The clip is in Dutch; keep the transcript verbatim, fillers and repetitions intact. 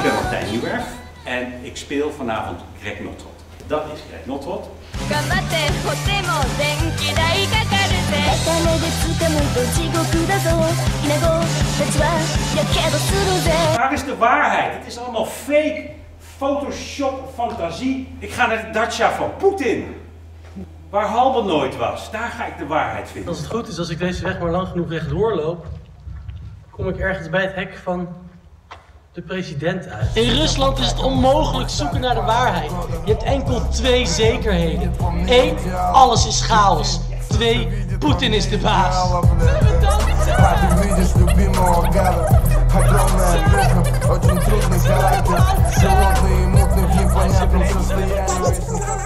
ben Martijn Nieuwerf en ik speel vanavond Greg Notrot. Dat is Greg Notrot. Waar is de waarheid? Het is allemaal fake, Photoshop, fantasie. Ik ga naar de dacha van Poetin, waar Halbe nooit was. Daar ga ik de waarheid vinden. Als het goed is, als ik deze weg maar lang genoeg rechtdoor loop, kom ik ergens bij het hek van de president uit. In Rusland is het onmogelijk zoeken naar de waarheid. Je hebt enkel twee zekerheden. Eén, alles is chaos. Twee, Poetin is de baas. Очень трудный характер, животные мутный, непонятным состоянием.